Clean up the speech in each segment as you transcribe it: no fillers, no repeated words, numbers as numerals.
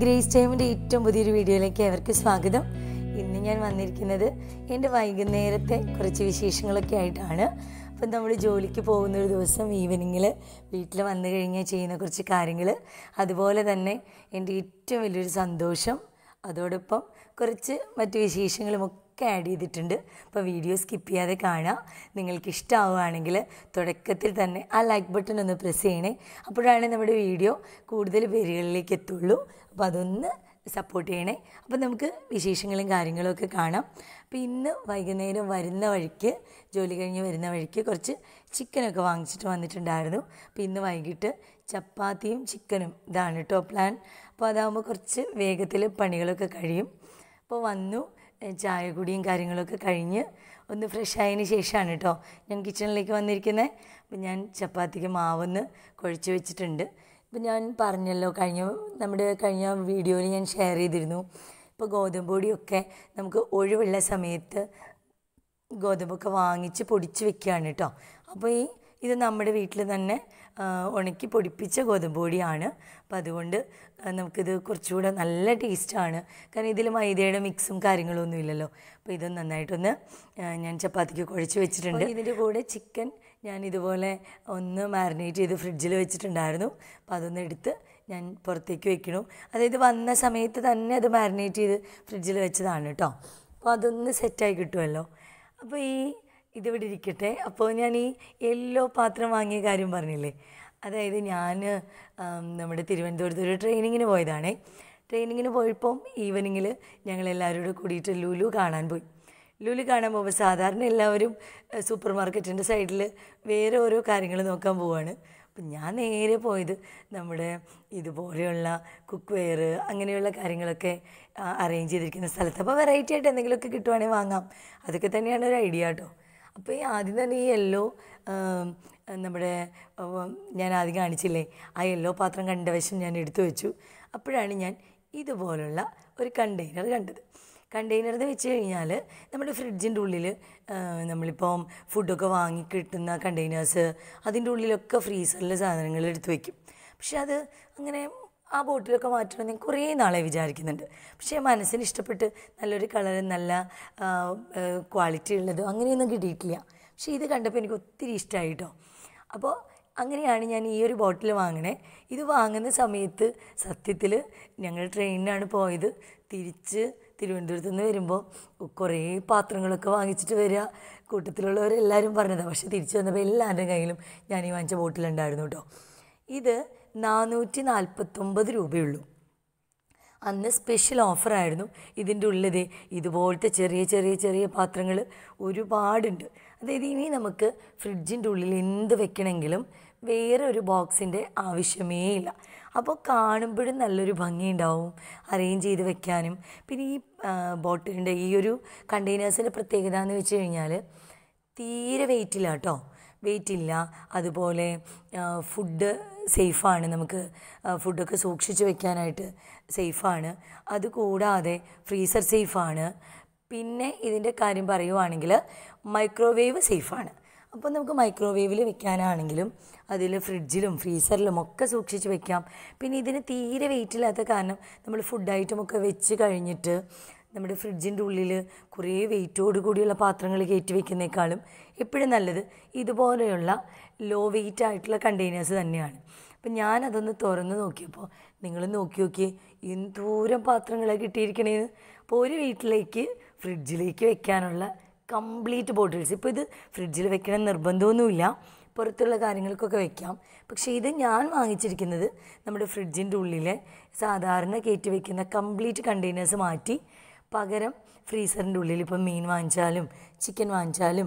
Grace ടൈമിൻ്റെ ഏറ്റവും പുതിയൊരു വീഡിയോയിലേക്ക് അവർക്ക് സ്വാഗതം. ഇന്ന് ഞാൻ വന്നിരിക്കുന്നത് എൻ്റെ വൈകുന്നേരത്തെ കുറച്ച് വിശേഷങ്ങളൊക്കെ ആയിട്ടാണ്. അപ്പം നമ്മൾ ജോലിക്ക് പോകുന്നൊരു ദിവസം ഈവനിങ്ങിൽ വീട്ടിൽ വന്നു കഴിഞ്ഞാൽ ചെയ്യുന്ന കുറച്ച് കാര്യങ്ങൾ, അതുപോലെ തന്നെ എൻ്റെ ഏറ്റവും വലിയൊരു സന്തോഷം, അതോടൊപ്പം കുറച്ച് മറ്റ് വിശേഷങ്ങളുമൊക്കെ ആഡ് ചെയ്തിട്ടുണ്ട്. അപ്പോൾ വീഡിയോ സ്കിപ്പ് ചെയ്യാതെ കാണാം. നിങ്ങൾക്ക് ഇഷ്ടമാവുകയാണെങ്കിൽ തുടക്കത്തിൽ തന്നെ ആ ലൈക്ക് ബട്ടൺ ഒന്ന് പ്രസ് ചെയ്യണേ. അപ്പോഴാണ് നമ്മുടെ വീഡിയോ കൂടുതൽ പേരുകളിലേക്ക് എത്തുള്ളൂ. അപ്പോൾ അതൊന്ന് സപ്പോർട്ട് ചെയ്യണേ. അപ്പോൾ നമുക്ക് വിശേഷങ്ങളും കാര്യങ്ങളും ഒക്കെ കാണാം. അപ്പോൾ ഇന്ന് വൈകുന്നേരം വരുന്ന വഴിക്ക്, ജോലി കഴിഞ്ഞ് വരുന്ന വഴിക്ക് കുറച്ച് ചിക്കനൊക്കെ വാങ്ങിച്ചിട്ട് വന്നിട്ടുണ്ടായിരുന്നു. അപ്പോൾ ഇന്ന് വൈകിട്ട് ചപ്പാത്തിയും ചിക്കനും ഇതാണ് കേട്ടോ പ്ലാൻ. അപ്പോൾ അതാകുമ്പോൾ കുറച്ച് വേഗത്തിൽ പണികളൊക്കെ കഴിയും. അപ്പോൾ വന്നു, ചായ കുടിയും കാര്യങ്ങളൊക്കെ കഴിഞ്ഞ് ഒന്ന് ഫ്രഷ് ആയതിന് ശേഷമാണ് കേട്ടോ ഞാൻ കിച്ചണിലേക്ക് വന്നിരിക്കുന്നത്. അപ്പോൾ ഞാൻ ചപ്പാത്തിക്ക് മാവൊന്ന് കുഴച്ച് വെച്ചിട്ടുണ്ട്. ഇപ്പോൾ ഞാൻ പറഞ്ഞല്ലോ, കഴിഞ്ഞ വീഡിയോയിൽ ഞാൻ ഷെയർ ചെയ്തിരുന്നു. ഇപ്പോൾ ഗോതമ്പ് പൊടിയൊക്കെ നമുക്ക് ഒഴിവുള്ള സമയത്ത് ഗോതമ്പൊക്കെ വാങ്ങിച്ച് പൊടിച്ച് വെക്കുകയാണ് കേട്ടോ. അപ്പോൾ ഇത് നമ്മുടെ വീട്ടിൽ തന്നെ ഉണക്കി പൊടിപ്പിച്ച ഗോതമ്പ് പൊടിയാണ്. അപ്പോൾ അതുകൊണ്ട് നമുക്കിത് കുറച്ചുകൂടെ നല്ല ടേസ്റ്റാണ്. കാരണം ഇതിൽ മൈദയുടെ മിക്സും കാര്യങ്ങളൊന്നും ഇല്ലല്ലോ. അപ്പോൾ ഇത് നന്നായിട്ടൊന്ന് ഞാൻ ചപ്പാത്തിക്ക് കുഴച്ച് വെച്ചിട്ടുണ്ട്. ഇതിൻ്റെ കൂടെ ചിക്കൻ ഞാൻ ഇതുപോലെ ഒന്ന് മാരിനേറ്റ് ചെയ്ത് ഫ്രിഡ്ജിൽ വെച്ചിട്ടുണ്ടായിരുന്നു. അപ്പോൾ അതൊന്ന് എടുത്ത് ഞാൻ പുറത്തേക്ക് വെക്കണം. അതായത് വന്ന സമയത്ത് തന്നെ അത് മാരിനേറ്റ് ചെയ്ത് ഫ്രിഡ്ജിൽ വെച്ചതാണ് കേട്ടോ. അപ്പോൾ അതൊന്ന് സെറ്റായി കിട്ടുമല്ലോ. അപ്പോൾ ഇതിവിടെ ഇരിക്കട്ടെ. അപ്പോൾ ഞാൻ യെല്ലോ പാത്രം വാങ്ങിയ കാര്യം പറഞ്ഞില്ലേ, അതായത് ഞാൻ നമ്മുടെ തിരുവനന്തപുരത്ത് ഒരു ട്രെയിനിങ്ങിന് പോയതാണേ. ട്രെയിനിങ്ങിന് പോയപ്പം ഈവനിങ്ങിൽ ഞങ്ങളെല്ലാവരും കൂടെ കൂടിയിട്ട് ലുലു കാണാൻ പോയി. ലുലു കാണാൻ പോകുമ്പോൾ സാധാരണ എല്ലാവരും സൂപ്പർ മാർക്കറ്റിൻ്റെ സൈഡിൽ വേറെ ഓരോ കാര്യങ്ങൾ നോക്കാൻ പോവുകയാണ്. അപ്പം ഞാൻ നേരെ പോയത് നമ്മുടെ ഇതുപോലെയുള്ള കുക്ക് വെയർ അങ്ങനെയുള്ള കാര്യങ്ങളൊക്കെ അറേഞ്ച് ചെയ്തിരിക്കുന്ന സ്ഥലത്ത്. അപ്പോൾ വെറൈറ്റി ആയിട്ട് എന്തെങ്കിലുമൊക്കെ കിട്ടുവാണെങ്കിൽ വാങ്ങാം, അതൊക്കെ തന്നെയാണ് ഒരു ഐഡിയ കേട്ടോ. അപ്പോൾ ആദ്യം തന്നെ യെല്ലോ നമ്മുടെ ഞാൻ ആദ്യം കാണിച്ചില്ലേ, ആ യെല്ലോ പാത്രം കണ്ട വശം ഞാൻ എടുത്തു വെച്ചു. അപ്പോഴാണ് ഞാൻ ഇതുപോലുള്ള ഒരു കണ്ടെയ്നർ കണ്ടത്. കണ്ടെയ്നർ എന്ന് വെച്ച് കഴിഞ്ഞാൽ നമ്മുടെ ഫ്രിഡ്ജിൻ്റെ ഉള്ളിൽ നമ്മളിപ്പം ഫുഡൊക്കെ വാങ്ങി കിട്ടുന്ന കണ്ടെയ്നേഴ്സ്, അതിൻ്റെ ഉള്ളിലൊക്കെ ഫ്രീസറിൽ സാധനങ്ങൾ എടുത്ത് വയ്ക്കും. പക്ഷെ അത് അങ്ങനെ ആ ബോട്ടിലൊക്കെ മാറ്റണമെന്ന് ഞാൻ കുറേ നാളെ വിചാരിക്കുന്നുണ്ട്. പക്ഷേ മനസ്സിന് ഇഷ്ടപ്പെട്ട് നല്ലൊരു കളറ്, നല്ല ക്വാളിറ്റി ഉള്ളത് അങ്ങനെയൊന്നും കിട്ടിയിട്ടില്ല. പക്ഷേ ഇത് കണ്ടപ്പോൾ എനിക്ക് ഒത്തിരി ഇഷ്ടമായി കേട്ടോ. അപ്പോൾ അങ്ങനെയാണ് ഞാൻ ഈ ഒരു ബോട്ടിൽ വാങ്ങണേ. ഇത് വാങ്ങുന്ന സമയത്ത് സത്യത്തിൽ ഞങ്ങൾ ട്രെയിനിനാണ് പോയത്. തിരിച്ച് തിരുവനന്തപുരത്ത് നിന്ന് വരുമ്പോൾ കുറേ പാത്രങ്ങളൊക്കെ വാങ്ങിച്ചിട്ട് വരിക, കൂട്ടത്തിലുള്ളവരെല്ലാവരും പറഞ്ഞതാണ്. പക്ഷേ തിരിച്ച് വന്നപ്പോൾ എല്ലാവരുടെ കയ്യിലും ഞാൻ ഈ വാങ്ങിച്ച ബോട്ടിലുണ്ടായിരുന്നു കേട്ടോ. ഇത് 449 രൂപയുള്ളൂ. അന്ന് സ്പെഷ്യൽ ഓഫറായിരുന്നു. ഇതിൻ്റെ ഉള്ളിൽ ഇതുപോലത്തെ ചെറിയ ചെറിയ ചെറിയ പാത്രങ്ങൾ ഒരുപാടുണ്ട്. അതായത് ഇനി നമുക്ക് ഫ്രിഡ്ജിൻ്റെ ഉള്ളിൽ എന്ത് വെക്കണമെങ്കിലും വേറെ ഒരു ബോക്സിൻ്റെ ആവശ്യമേ ഇല്ല. അപ്പോൾ കാണുമ്പോഴും നല്ലൊരു ഭംഗിയുണ്ടാവും അറേഞ്ച് ചെയ്ത് വെക്കാനും. പിന്നെ ഈ ബോട്ടിലിൻ്റെ ഈ ഒരു കണ്ടെയ്നേഴ്സിൻ്റെ പ്രത്യേകത എന്ന് വെച്ച് കഴിഞ്ഞാൽ തീരെ വെയിറ്റില്ല കേട്ടോ, വെയിറ്റില്ല. അതുപോലെ ഫുഡ് സേഫാണ്, നമുക്ക് ഫുഡൊക്കെ സൂക്ഷിച്ച് വെക്കാനായിട്ട് സേഫാണ്. അതുകൂടാതെ ഫ്രീസർ സേഫാണ്. പിന്നെ ഇതിൻ്റെ കാര്യം പറയുവാണെങ്കിൽ മൈക്രോവേവ് സേഫാണ്. അപ്പോൾ നമുക്ക് മൈക്രോവേവിൽ വെക്കാനാണെങ്കിലും അതിൽ ഫ്രിഡ്ജിലും ഫ്രീസറിലും ഒക്കെ സൂക്ഷിച്ച് വെക്കാം. പിന്നെ ഇതിന് തീരെ വെയിറ്റില്ലാത്ത കാരണം നമ്മൾ ഫുഡ് ഐറ്റമൊക്കെ വെച്ച് കഴിഞ്ഞിട്ട് നമ്മുടെ ഫ്രിഡ്ജിൻ്റെ ഉള്ളിൽ കുറേ വെയിറ്റോട് കൂടിയുള്ള പാത്രങ്ങൾ കയറ്റി വയ്ക്കുന്നേക്കാളും എപ്പോഴും നല്ലത് ഇതുപോലെയുള്ള ലോ വെയിറ്റ് ആയിട്ടുള്ള കണ്ടെയ്നേഴ്സ് തന്നെയാണ്. അപ്പം ഞാനതൊന്ന് തുറന്ന് നോക്കിയപ്പോൾ നിങ്ങൾ നോക്കി എന്തോരം പാത്രങ്ങളെ കിട്ടിയിരിക്കണേന്ന്. അപ്പോൾ ഒരു വീട്ടിലേക്ക് ഫ്രിഡ്ജിലേക്ക് വെക്കാനുള്ള കംപ്ലീറ്റ് ബോട്ടിൽസ്. ഇപ്പോൾ ഇത് ഫ്രിഡ്ജിൽ വെക്കണം നിർബന്ധമൊന്നുമില്ല, പുറത്തുള്ള കാര്യങ്ങൾക്കൊക്കെ വെക്കാം. പക്ഷേ ഇത് ഞാൻ വാങ്ങിച്ചിരിക്കുന്നത് നമ്മുടെ ഫ്രിഡ്ജിൻ്റെ ഉള്ളിലെ സാധാരണ കയറ്റി വയ്ക്കുന്ന കംപ്ലീറ്റ് കണ്ടെയ്നേഴ്സ് മാറ്റി പകരം ഫ്രീസറിൻ്റെ ഉള്ളിൽ ഇപ്പം മീൻ വാങ്ങിച്ചാലും ചിക്കൻ വാങ്ങിച്ചാലും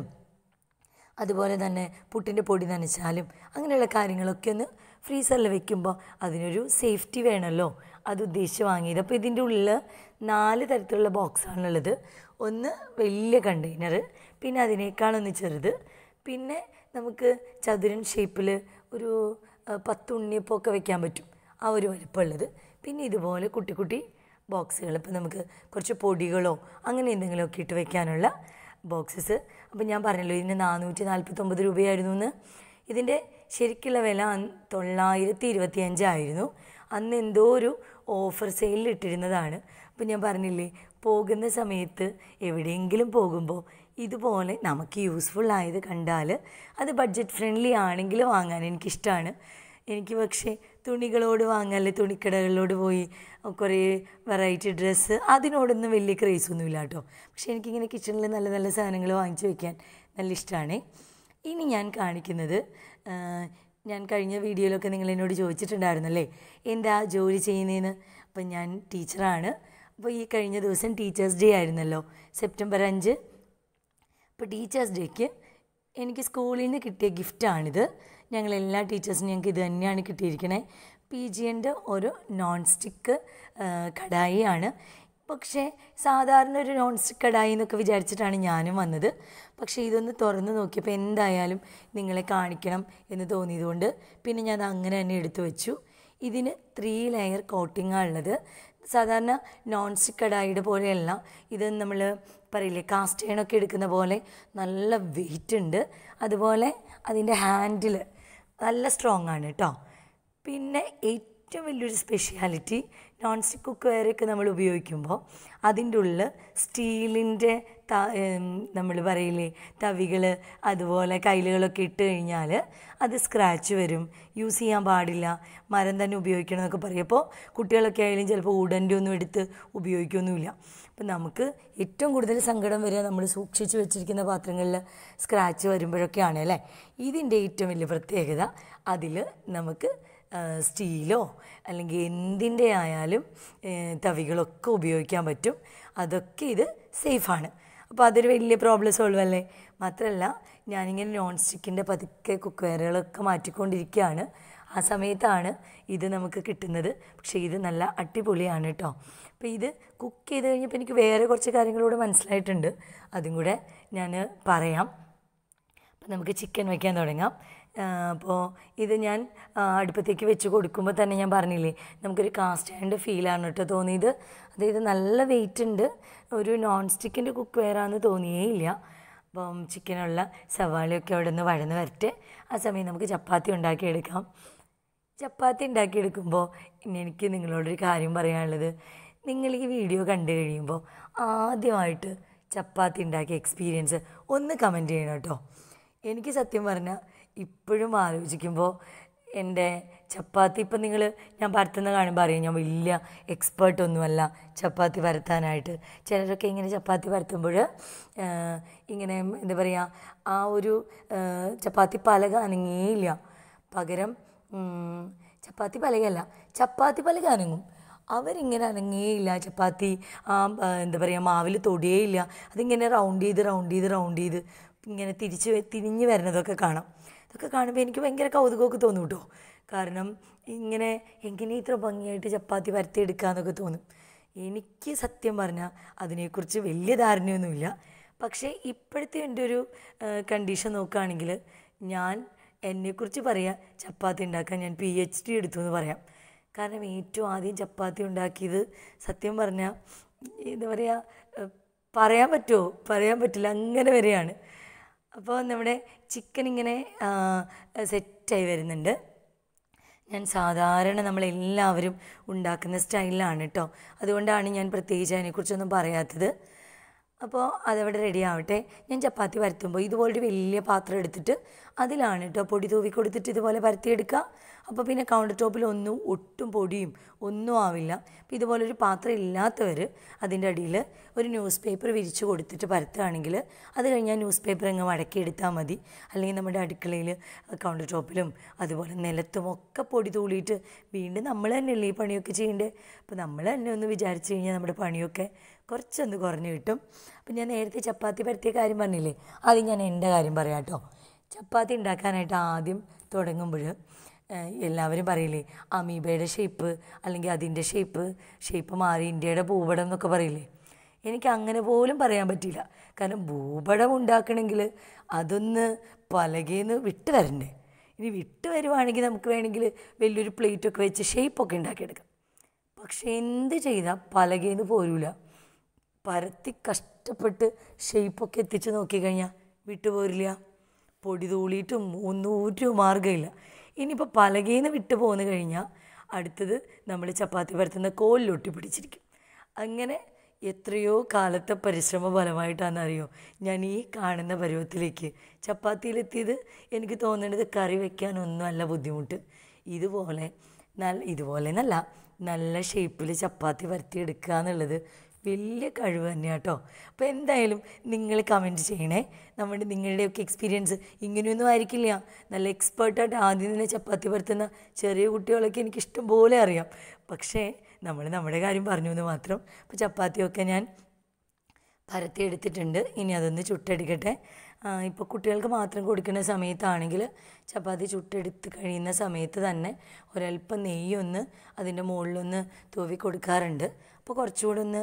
അതുപോലെ തന്നെ പുട്ടിൻ്റെ പൊടി നനച്ചാലും അങ്ങനെയുള്ള കാര്യങ്ങളൊക്കെ ഒന്ന് ഫ്രീസറിൽ വെക്കുമ്പോൾ അതിനൊരു സേഫ്റ്റി വേണമല്ലോ, അത് ഉദ്ദേശിച്ച് വാങ്ങിയത്. അപ്പോൾ ഇതിൻ്റെ ഉള്ളിൽ 4 തരത്തിലുള്ള ബോക്സാണുള്ളത്. ഒന്ന് വലിയ കണ്ടെയ്നർ, പിന്നെ അതിനേക്കാളൊന്ന് ചെറുത്, പിന്നെ നമുക്ക് ചതുരൻ ഷേപ്പിൽ ഒരു 10 ഉണ്ണിയപ്പമൊക്കെ വെക്കാൻ പറ്റും ആ ഒരു വലിപ്പമുള്ളത്. പിന്നെ ഇതുപോലെ കുട്ടി കുട്ടി ബോക്സുകൾ, ഇപ്പോൾ നമുക്ക് കുറച്ച് പൊടികളോ അങ്ങനെ എന്തെങ്കിലുമൊക്കെ ഇട്ട് വെക്കാനുള്ള ബോക്സസ്. അപ്പോൾ ഞാൻ പറഞ്ഞല്ലോ ഇതിന് 449 രൂപയായിരുന്നു എന്ന്. ഇതിൻ്റെ ശരിക്കുള്ള വില 925 ആയിരുന്നു. അന്ന് എന്തോ ഒരു ഓഫർ സെയിലിൽ ഇട്ടിരുന്നതാണ്. അപ്പോൾ ഞാൻ പറഞ്ഞില്ലേ, പോകുന്ന സമയത്ത് എവിടെയെങ്കിലും പോകുമ്പോൾ ഇതുപോലെ നമുക്ക് യൂസ്ഫുള്ളായത് കണ്ടാൽ അത് ബഡ്ജറ്റ് ഫ്രണ്ട്ലി ആണെങ്കിൽ വാങ്ങാൻ എനിക്കിഷ്ടമാണ്. എനിക്ക് പക്ഷേ തുണികളോട് വാങ്ങാൻ തുണിക്കടകളിലോട് പോയി കുറേ വെറൈറ്റി ഡ്രസ്സ് അതിനോടൊന്നും വലിയ ക്രേസൊന്നുമില്ല കേട്ടോ. പക്ഷേ എനിക്കിങ്ങനെ കിച്ചണിൽ നല്ല നല്ല സാധനങ്ങൾ വാങ്ങിച്ച് വയ്ക്കാൻ നല്ല ഇഷ്ടമാണ്. ഇനി ഞാൻ കാണിക്കുന്നത്, ഞാൻ കഴിഞ്ഞ വീഡിയോയിലൊക്കെ നിങ്ങൾ എന്നോട് ചോദിച്ചിട്ടുണ്ടായിരുന്നല്ലേ എന്താ ജോലി ചെയ്യുന്നതെന്ന്. അപ്പം ഞാൻ ടീച്ചറാണ്. അപ്പോൾ ഈ കഴിഞ്ഞ ദിവസം ടീച്ചേഴ്സ് ഡേ ആയിരുന്നല്ലോ, സെപ്റ്റംബർ 5. അപ്പോൾ ടീച്ചേഴ്സ് ഡേക്ക് എനിക്ക് സ്കൂളിൽ നിന്ന് കിട്ടിയ ഗിഫ്റ്റാണിത്. ഞങ്ങളെല്ലാ ടീച്ചേഴ്സിനും ഞങ്ങൾക്ക് ഇത് തന്നെയാണ് കിട്ടിയിരിക്കണേ. PGൻ്റെ ഒരു നോൺ സ്റ്റിക്ക് കടായിയാണ്. പക്ഷേ സാധാരണ ഒരു നോൺ സ്റ്റിക്ക് കടായി എന്നൊക്കെ വിചാരിച്ചിട്ടാണ് ഞാനും വന്നത്. പക്ഷേ ഇതൊന്ന് തുറന്ന് നോക്കിയപ്പോൾ എന്തായാലും നിങ്ങളെ കാണിക്കണം എന്ന് തോന്നിയതുകൊണ്ട് പിന്നെ ഞാൻ അങ്ങനെ തന്നെ എടുത്തു വെച്ചു. ഇതിന് 3 ലെയർ കോട്ടിങ്ങാണ് ഉള്ളത്. സാധാരണ നോൺ സ്റ്റിക്ക് കടായിയുടെ പോലെയല്ല ഇത്. നമ്മൾ പറയില്ലേ കാസ്റ്റ് അയണൊക്കെ എടുക്കുന്ന പോലെ നല്ല വെയിറ്റ് ഉണ്ട്. അതുപോലെ അതിൻ്റെ ഹാൻഡിൽ നല്ല സ്ട്രോങ് ആണ് കേട്ടോ. പിന്നെ ഏറ്റവും വലിയൊരു സ്പെഷ്യാലിറ്റി, നോൺ സ്റ്റിക്ക് കുക്ക് വെയറൊക്കെ നമ്മൾ ഉപയോഗിക്കുമ്പോൾ അതിൻ്റെ ഉള്ളിൽ സ്റ്റീലിൻ്റെ നമ്മൾ പറയില്ലേ തവികൾ അതുപോലെ കൈലുകളൊക്കെ ഇട്ട് കഴിഞ്ഞാൽ അത് സ്ക്രാച്ച് വരും, യൂസ് ചെയ്യാൻ പാടില്ല, മരം തന്നെ ഉപയോഗിക്കണം എന്നൊക്കെ പറയും. അപ്പോൾ കുട്ടികളൊക്കെ ആയാലും ചിലപ്പോൾ ഉടൻ്റെ ഒന്നും എടുത്ത് ഉപയോഗിക്കുകയൊന്നുമില്ല. അപ്പം നമുക്ക് ഏറ്റവും കൂടുതൽ സങ്കടം വരിക നമ്മൾ സൂക്ഷിച്ച് വെച്ചിരിക്കുന്ന പാത്രങ്ങളിൽ സ്ക്രാച്ച് വരുമ്പോഴൊക്കെയാണ് അല്ലേ. ഇതിൻ്റെ ഏറ്റവും വലിയ പ്രത്യേകത അതിൽ നമുക്ക് സ്റ്റീലോ അല്ലെങ്കിൽ എന്തിൻ്റെ ആയാലും തവികളൊക്കെ ഉപയോഗിക്കാൻ പറ്റും. അതൊക്കെ ഇത് സേഫാണ്. അപ്പോൾ അതൊരു വലിയ പ്രോബ്ലം സോൾവ് അല്ലേ. മാത്രമല്ല ഞാനിങ്ങനെ നോൺ സ്റ്റിക്കിൻ്റെ പതുക്കെ കുക്ക് വെയറുകളൊക്കെ മാറ്റിക്കൊണ്ടിരിക്കുകയാണ്. ആ സമയത്താണ് ഇത് നമുക്ക് കിട്ടുന്നത്. പക്ഷേ ഇത് നല്ല അടിപൊളിയാണ് കേട്ടോ. അപ്പോൾ ഇത് കുക്ക് ചെയ്ത് കഴിഞ്ഞപ്പോൾ എനിക്ക് വേറെ കുറച്ച് കാര്യങ്ങളൂടെ മനസ്സിലായിട്ടുണ്ട്, അതും കൂടെ ഞാൻ പറയാം. അപ്പോൾ നമുക്ക് ചിക്കൻ വയ്ക്കാൻ തുടങ്ങാം. അപ്പോൾ ഇത് ഞാൻ അടുപ്പത്തേക്ക് വെച്ച് കൊടുക്കുമ്പോൾ തന്നെ ഞാൻ പറഞ്ഞില്ലേ നമുക്കൊരു കാസ്റ്റ് അയണിൻ്റെ ഫീലാണ് കേട്ടോ തോന്നിയത്. അതായത് നല്ല വെയിറ്റ് ഉണ്ട്, ഒരു നോൺ സ്റ്റിക്കിൻ്റെ കുക്ക് വെയറാണെന്ന് തോന്നിയേ ഇല്ല. അപ്പം ചിക്കനുള്ള സവാളയൊക്കെ അവിടെ നിന്ന് വഴന്ന് വരട്ടെ. ആ സമയം നമുക്ക് ചപ്പാത്തി ഉണ്ടാക്കിയെടുക്കാം. ചപ്പാത്തി ഉണ്ടാക്കിയെടുക്കുമ്പോൾ എനിക്ക് നിങ്ങളോടൊരു കാര്യം പറയാനുള്ളത്, നിങ്ങൾ ഈ വീഡിയോ കണ്ടു കഴിയുമ്പോൾ ആദ്യമായിട്ട് ചപ്പാത്തി ഉണ്ടാക്കിയ എക്സ്പീരിയൻസ് ഒന്ന് കമൻറ്റ് ചെയ്യണം കേട്ടോ. എനിക്ക് സത്യം പറഞ്ഞാൽ ഇപ്പോഴും ആലോചിക്കുമ്പോൾ എൻ്റെ ചപ്പാത്തി ഇപ്പം ഞാൻ പരത്തുന്ന കാണുമ്പോൾ അറിയാം ഞാൻ വലിയ എക്സ്പേർട്ടൊന്നുമല്ല ചപ്പാത്തി പരത്താനായിട്ട്. ചിലരൊക്കെ ഇങ്ങനെ ചപ്പാത്തി പരത്തുമ്പോൾ ഇങ്ങനെ എന്താ പറയുക, ആ ഒരു ചപ്പാത്തി പലക അനങ്ങേയില്ല, പകരം ചപ്പാത്തി പലകയല്ല ചപ്പാത്തി പലക അനങ്ങും. അവരിങ്ങനെ അനങ്ങേയില്ല, ചപ്പാത്തി എന്താ പറയുക മാവിൽ തൊടിയേയില്ല. അതിങ്ങനെ റൗണ്ട് ചെയ്ത് ഇങ്ങനെ തിരിഞ്ഞ് വരുന്നതൊക്കെ കാണാം. ഇതൊക്കെ കാണുമ്പോൾ എനിക്ക് ഭയങ്കര കൗതുകമൊക്കെ തോന്നും കേട്ടോ. കാരണം ഇങ്ങനെ എങ്ങനെ ഇത്ര ഭംഗിയായിട്ട് ചപ്പാത്തി പരത്തിയെടുക്കാമെന്നൊക്കെ തോന്നും. എനിക്ക് സത്യം പറഞ്ഞാൽ അതിനെക്കുറിച്ച് വലിയ ധാരണയൊന്നുമില്ല. പക്ഷേ ഇപ്പോഴത്തെ എൻ്റെ ഒരു കണ്ടീഷൻ നോക്കുകയാണെങ്കിൽ ഞാൻ എന്നെക്കുറിച്ച് പറയാം, ചപ്പാത്തി ഉണ്ടാക്കാൻ ഞാൻ PhD എടുത്തു എന്ന് പറയാം. കാരണം ഏറ്റവും ആദ്യം ചപ്പാത്തി ഉണ്ടാക്കിയത് സത്യം പറഞ്ഞാൽ എന്താ പറയുക, പറയാൻ പറ്റില്ല, അങ്ങനെ വരെയാണ്. അപ്പോൾ നമ്മുടെ ചിക്കൻ ഇങ്ങനെ സെറ്റായി വരുന്നുണ്ട്. ഞാൻ സാധാരണ നമ്മളെല്ലാവരും ഉണ്ടാക്കുന്ന സ്റ്റൈലിലാണ് കേട്ടോ, അതുകൊണ്ടാണ് ഞാൻ പ്രത്യേകിച്ച് അതിനെക്കുറിച്ചൊന്നും പറയാത്തത്. അപ്പോൾ അതവിടെ റെഡി ആവട്ടെ. ഞാൻ ചപ്പാത്തി പരത്തുമ്പോൾ ഇതുപോലൊരു വലിയ പാത്രം എടുത്തിട്ട് അതിലാണ് കേട്ടോ പൊടി തൂവി കൊടുത്തിട്ട് ഇതുപോലെ പരത്തിയെടുക്കുക. അപ്പോൾ പിന്നെ കൗണ്ടർ ടോപ്പിൽ ഒട്ടും പൊടിയും ഒന്നും ആവില്ല. അപ്പോൾ ഇതുപോലൊരു പാത്രം ഇല്ലാത്തവർ അതിൻ്റെ അടിയിൽ ഒരു ന്യൂസ് പേപ്പർ വിരിച്ച് കൊടുത്തിട്ട് പരത്തുകയാണെങ്കിൽ അത് കഴിഞ്ഞാൽ ന്യൂസ് പേപ്പർ അങ്ങ് മടക്കിയെടുത്താൽ മതി. അല്ലെങ്കിൽ നമ്മുടെ അടുക്കളയിൽ കൗണ്ടർ ടോപ്പിലും അതുപോലെ നിലത്തും ഒക്കെ പൊടി തൂളിയിട്ട് വീണ്ടും നമ്മൾ തന്നെയല്ലേ ഈ പണിയൊക്കെ ചെയ്യേണ്ടത്. അപ്പോൾ നമ്മൾ തന്നെ ഒന്ന് വിചാരിച്ചു കഴിഞ്ഞാൽ നമ്മുടെ പണിയൊക്കെ കുറച്ചൊന്ന് കുറഞ്ഞു കിട്ടും. അപ്പം ഞാൻ നേരത്തെ ചപ്പാത്തി പരത്തിയ കാര്യം പറഞ്ഞില്ലേ, ആദ്യം ഞാൻ എൻ്റെ കാര്യം പറയാം കേട്ടോ. ചപ്പാത്തി ഉണ്ടാക്കാനായിട്ട് ആദ്യം തുടങ്ങുമ്പോൾ എല്ലാവരും പറയില്ലേ അമീബയുടെ ഷേപ്പ് അല്ലെങ്കിൽ അതിൻ്റെ ഷേപ്പ് മാറി ഇന്ത്യയുടെ ഭൂപടം എന്നൊക്കെ പറയില്ലേ. എനിക്ക് അങ്ങനെ പോലും പറയാൻ പറ്റില്ല. കാരണം ഭൂപടം ഉണ്ടാക്കണമെങ്കിൽ അതൊന്ന് പലകേന്ന് വിട്ട് വരണ്ടേ. ഇനി വിട്ട് വരുവാണെങ്കിൽ നമുക്ക് വേണമെങ്കിൽ വലിയൊരു പ്ലേറ്റൊക്കെ വെച്ച് ഷേപ്പൊക്കെ ഉണ്ടാക്കിയെടുക്കാം. പക്ഷേ എന്ത് ചെയ്താൽ പലകേന്ന് പോരൂല. പരത്തി കഷ്ടപ്പെട്ട് ഷേപ്പൊക്കെ എത്തിച്ച് നോക്കിക്കഴിഞ്ഞാൽ വിട്ടുപോരില്ല. പൊടി തൂളിയിട്ടും ഒന്നും ഒരു മാർഗ്ഗമില്ല. ഇനിയിപ്പോൾ പലകയിൽ നിന്ന് വിട്ടു പോന്നു കഴിഞ്ഞാൽ അടുത്തത് നമ്മൾ ചപ്പാത്തി പരത്തുന്ന കോലിലൊട്ടി പിടിച്ചിരിക്കും. അങ്ങനെ എത്രയോ കാലത്തെ പരിശ്രമ ഫലമായിട്ടാണെന്നറിയോ ഞാൻ ഈ കാണുന്ന പരുവത്തിലേക്ക് ചപ്പാത്തിയിലെത്തിയത്. എനിക്ക് തോന്നുന്നത് കറി വയ്ക്കാനൊന്നും അല്ല ബുദ്ധിമുട്ട്, ഇതുപോലെ എന്നല്ല, നല്ല ഷേപ്പിൽ ചപ്പാത്തി പരത്തിയെടുക്കുക എന്നുള്ളത് വലിയ കഴിവ് തന്നെയാണ് കേട്ടോ. അപ്പോൾ എന്തായാലും നിങ്ങൾ കമൻറ്റ് ചെയ്യണേ. നിങ്ങളുടെയൊക്കെ എക്സ്പീരിയൻസ് ഇങ്ങനെയൊന്നും ആയിരിക്കില്ല. നല്ല എക്സ്പേർട്ടായിട്ട് ആദ്യം തന്നെ ചപ്പാത്തി പരത്തുന്ന ചെറിയ കുട്ടികളൊക്കെ എനിക്കിഷ്ടം പോലെ അറിയാം. പക്ഷേ നമ്മുടെ കാര്യം പറഞ്ഞു എന്ന് മാത്രം. അപ്പോൾ ചപ്പാത്തിയൊക്കെ ഞാൻ പരത്തിയെടുത്തിട്ടുണ്ട്. ഇനി അതൊന്ന് ചുട്ടെടുക്കട്ടെ. ഇപ്പോൾ കുട്ടികൾക്ക് മാത്രം കൊടുക്കുന്ന സമയത്താണെങ്കിൽ ചപ്പാത്തി ചുട്ടെടുത്ത് കഴിയുന്ന സമയത്ത് തന്നെ ഒരല്പം നെയ്യൊന്ന് അതിൻ്റെ മുകളിലൊന്ന് തൂവി കൊടുക്കാറുണ്ട്. അപ്പോൾ കുറച്ചുകൂടെ ഒന്ന്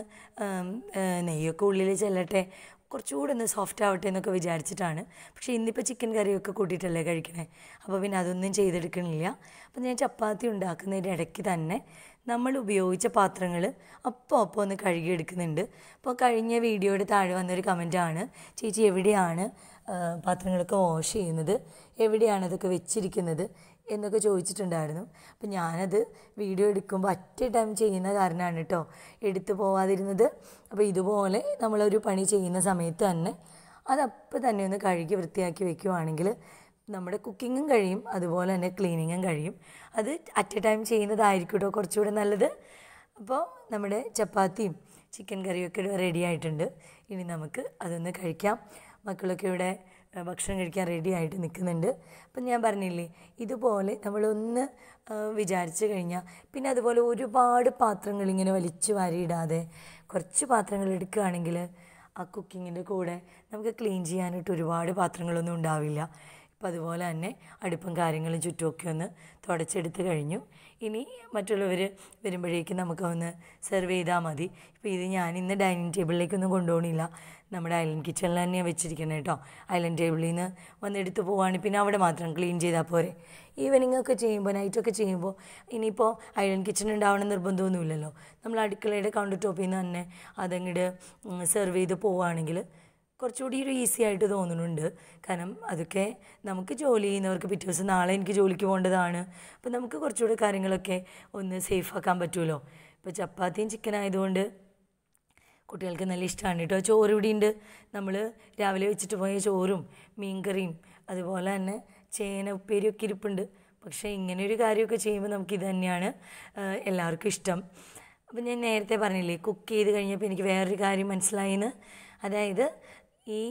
നെയ്യൊക്കെ ഉള്ളിൽ ചെല്ലട്ടെ, കുറച്ചുകൂടെ ഒന്ന് സോഫ്റ്റ് ആവട്ടെ എന്നൊക്കെ വിചാരിച്ചിട്ടാണ്. പക്ഷേ ഇന്നിപ്പോൾ ചിക്കൻ കറിയൊക്കെ കൂട്ടിയിട്ടല്ലേ കഴിക്കണേ, അപ്പോൾ പിന്നെ അതൊന്നും ചെയ്തെടുക്കണില്ല. അപ്പോൾ ഞാൻ ചപ്പാത്തി ഉണ്ടാക്കുന്നതിൻ്റെ ഇടയ്ക്ക് തന്നെ നമ്മൾ ഉപയോഗിച്ച പാത്രങ്ങൾ അപ്പോൾ ഒന്ന് കഴുകിയെടുക്കുന്നുണ്ട്. അപ്പോൾ കഴിഞ്ഞ വീഡിയോയുടെ താഴെ വന്നൊരു കമൻറ്റാണ്, ചേച്ചി എവിടെയാണ് പാത്രങ്ങളൊക്കെ വാഷ് ചെയ്യുന്നത്, എവിടെയാണ് അതൊക്കെ വെച്ചിരിക്കുന്നത് എന്നൊക്കെ ചോദിച്ചിട്ടുണ്ടായിരുന്നു. അപ്പം ഞാനത് വീഡിയോ എടുക്കുമ്പോൾ അറ്റ് ടൈം ചെയ്യുന്ന കാരണമാണ് കേട്ടോ എടുത്തു പോവാതിരുന്നത്. അപ്പോൾ ഇതുപോലെ നമ്മളൊരു പണി ചെയ്യുന്ന സമയത്ത് തന്നെ അതപ്പോൾ തന്നെ ഒന്ന് കഴുകി വൃത്തിയാക്കി വെക്കുവാണെങ്കിൽ നമ്മുടെ കുക്കിങ്ങും കഴിയും, അതുപോലെ തന്നെ ക്ലീനിങ്ങും കഴിയും. അത് അറ്റ് ടൈം ചെയ്യുന്നതായിരിക്കും കേട്ടോ കുറച്ചുകൂടെ നല്ലത്. അപ്പോൾ നമ്മുടെ ചപ്പാത്തിയും ചിക്കൻ കറിയൊക്കെ റെഡി ആയിട്ടുണ്ട്. ഇനി നമുക്ക് അതൊന്ന് കഴിക്കാം. മക്കളൊക്കെ ഇവിടെ ഭക്ഷണം കഴിക്കാൻ റെഡി ആയിട്ട് നിൽക്കുന്നുണ്ട്. അപ്പം ഞാൻ പറഞ്ഞില്ലേ, ഇതുപോലെ നമ്മളൊന്ന് വിചാരിച്ചു കഴിഞ്ഞാൽ പിന്നെ അതുപോലെ ഒരുപാട് പാത്രങ്ങൾ ഇങ്ങനെ വലിച്ചു വാരിയിടാതെ കുറച്ച് പാത്രങ്ങൾ എടുക്കുകയാണെങ്കിൽ ആ കുക്കിങ്ങിൻ്റെ കൂടെ നമുക്ക് ക്ലീൻ ചെയ്യാനായിട്ട് ഒരുപാട് പാത്രങ്ങളൊന്നും ഉണ്ടാവില്ല. അപ്പോൾ അതുപോലെ തന്നെ അടുപ്പും കാര്യങ്ങളും ചുറ്റുമൊക്കെ ഒന്ന് തുടച്ചെടുത്ത് കഴിഞ്ഞു. ഇനി മറ്റുള്ളവർ വരുമ്പോഴേക്കും നമുക്കൊന്ന് സെർവ് ചെയ്താൽ മതി. ഇപ്പോൾ ഇത് ഞാൻ ഇന്ന് ഡൈനിങ് ടേബിളിലേക്കൊന്നും കൊണ്ടുപോകണില്ല, നമ്മുടെ ഐലൻഡ് കിച്ചണിൽ തന്നെയാണ് വെച്ചിരിക്കുന്നത് കേട്ടോ. ഐലൻഡ് ടേബിളിൽ നിന്ന് വന്നെടുത്ത് പോവുകയാണെങ്കിൽ പിന്നെ അവിടെ മാത്രം ക്ലീൻ ചെയ്താൽ പോരെ. ഈവനിങ് ഒക്കെ ചെയ്യുമ്പോൾ, നൈറ്റൊക്കെ ചെയ്യുമ്പോൾ ഇനിയിപ്പോൾ ഐലൻഡ് കിച്ചൺ ഉണ്ടാവണം നിർബന്ധമൊന്നുമില്ലല്ലോ. നമ്മൾ അടുക്കളയുടെ കൗണ്ടർ ടോപ്പിൽ നിന്ന് തന്നെ അതങ്ങോട്ട് സെർവ് ചെയ്ത് പോവുകയാണെങ്കിൽ കുറച്ചുകൂടി ഒരു ഈസി ആയിട്ട് തോന്നുന്നുണ്ട്. കാരണം അതൊക്കെ നമുക്ക് ജോലി ചെയ്യുന്നവർക്ക് പിറ്റേ ദിവസം നാളെ എനിക്ക് ജോലിക്ക് പോകേണ്ടതാണ്. അപ്പോൾ നമുക്ക് കുറച്ചുകൂടി കാര്യങ്ങളൊക്കെ ഒന്ന് സേഫാക്കാൻ പറ്റുമല്ലോ. ഇപ്പോൾ ചപ്പാത്തിയും ചിക്കൻ ആയതുകൊണ്ട് കുട്ടികൾക്ക് നല്ല ഇഷ്ടമാണ് കേട്ടോ. ചോറ് ഇവിടെ ഉണ്ട്. നമ്മൾ രാവിലെ വെച്ചിട്ട് പോയ ചോറും മീൻകറിയും അതുപോലെ തന്നെ ചേന ഉപ്പേരിയൊക്കെ ഇരിപ്പുണ്ട്. പക്ഷേ ഇങ്ങനെയൊരു കാര്യമൊക്കെ ചെയ്യുമ്പോൾ നമുക്കിത് തന്നെയാണ് എല്ലാവർക്കും ഇഷ്ടം. അപ്പം ഞാൻ നേരത്തെ പറഞ്ഞില്ലേ, കുക്ക് ചെയ്ത് കഴിഞ്ഞപ്പോൾ എനിക്ക് വേറൊരു കാര്യം മനസ്സിലായിന്ന്. അതായത് ഈ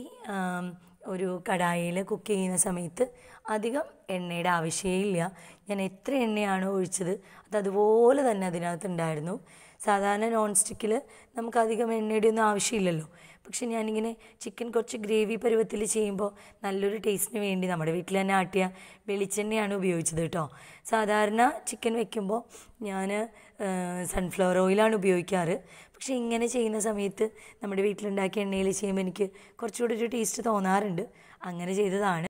ഒരു കടായിൽ കുക്ക് ചെയ്യുന്ന സമയത്ത് അധികം എണ്ണയുടെ ആവശ്യമില്ല. ഞാൻ എത്ര എണ്ണയാണോ ഒഴിച്ചത് അതുപോലെ തന്നെ അതിനകത്തുണ്ടായിരുന്നു. സാധാരണ നോൺ സ്റ്റിക്കിൽ നമുക്കധികം എണ്ണയുടെ ഒന്നും ആവശ്യമില്ലല്ലോ. പക്ഷെ ഞാനിങ്ങനെ ചിക്കൻ കുറച്ച് ഗ്രേവി പരുവത്തിൽ ചെയ്യുമ്പോൾ നല്ലൊരു ടേസ്റ്റിന് വേണ്ടി നമ്മുടെ വീട്ടിൽ തന്നെ ആട്ടിയ വെളിച്ചെണ്ണയാണ് ഉപയോഗിച്ചത് കേട്ടോ. സാധാരണ ചിക്കൻ വെക്കുമ്പോൾ ഞാൻ സൺഫ്ലവർ ഓയിലാണ് ഉപയോഗിക്കാറ്. പക്ഷേ ഇങ്ങനെ ചെയ്യുന്ന സമയത്ത് നമ്മുടെ വീട്ടിലുണ്ടാക്കിയ എണ്ണയിൽ ചെയ്യുമ്പോൾ എനിക്ക് കുറച്ചുകൂടി ഒരു ടേസ്റ്റ് തോന്നാറുണ്ട്. അങ്ങനെ ചെയ്തതാണ്.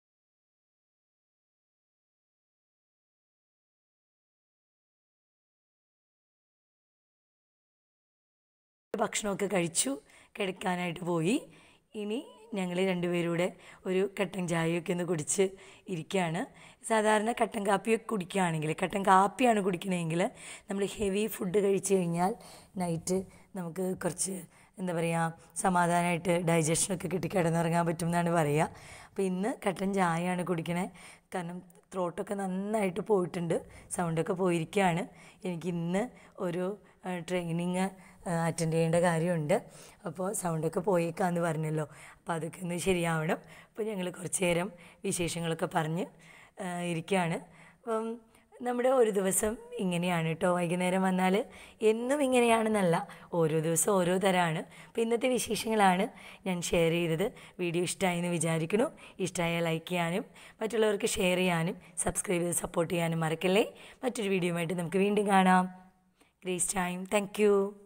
ഭക്ഷണമൊക്കെ കഴിച്ചു കിടക്കാനായിട്ട് പോയി. ഇനി ഞങ്ങൾ രണ്ടുപേരൂടെ ഒരു കട്ടൻ ചായയൊക്കെ ഒന്ന് കുടിച്ച് ഇരിക്കുകയാണ്. സാധാരണ കട്ടൻ കാപ്പിയൊക്കെ കുടിക്കുകയാണെങ്കിൽ, കട്ടൻ കാപ്പിയാണ് കുടിക്കണമെങ്കിൽ നമ്മൾ ഹെവി ഫുഡ് കഴിച്ച് കഴിഞ്ഞാൽ നൈറ്റ് നമുക്ക് കുറച്ച് എന്താ പറയുക സമാധാനമായിട്ട് ഡൈജഷനൊക്കെ കിട്ടി കിടന്നുറങ്ങാൻ പറ്റും എന്നാണ് പറയുക. അപ്പോൾ ഇന്ന് കട്ടൻ ചായയാണ് കുടിക്കണേ. കാരണം ത്രോട്ടൊക്കെ നന്നായിട്ട് പോയിട്ടുണ്ട്, സൗണ്ടൊക്കെ പോയിരിക്കുകയാണ്. എനിക്കിന്ന് ഒരു ട്രെയിനിങ് അറ്റൻഡ് ചെയ്യേണ്ട കാര്യമുണ്ട്. അപ്പോൾ സൗണ്ടൊക്കെ പോയേക്കാന്ന് പറഞ്ഞല്ലോ, അപ്പോൾ അതൊക്കെ ഒന്ന് ശരിയാവണം. അപ്പോൾ ഞങ്ങൾ കുറച്ച് നേരം വിശേഷങ്ങളൊക്കെ പറഞ്ഞ് ഇരിക്കുകയാണ്. അപ്പം നമ്മുടെ ഒരു ദിവസം ഇങ്ങനെയാണ് കേട്ടോ. വൈകുന്നേരം വന്നാൽ എന്നും ഇങ്ങനെയാണെന്നല്ല, ഓരോ ദിവസം ഓരോ തരമാണ്. അപ്പോൾ ഇന്നത്തെ വിശേഷങ്ങളാണ് ഞാൻ ഷെയർ ചെയ്തത്. വീഡിയോ ഇഷ്ടമായി എന്ന് വിചാരിക്കുന്നു. ഇഷ്ടമായാൽ ലൈക്ക് ചെയ്യാനും മറ്റുള്ളവർക്ക് ഷെയർ ചെയ്യാനും സബ്സ്ക്രൈബ് ചെയ്ത് സപ്പോർട്ട് ചെയ്യാനും മറക്കല്ലേ. മറ്റൊരു വീഡിയോയുമായിട്ട് നമുക്ക് വീണ്ടും കാണാം. Grace time. Thank U.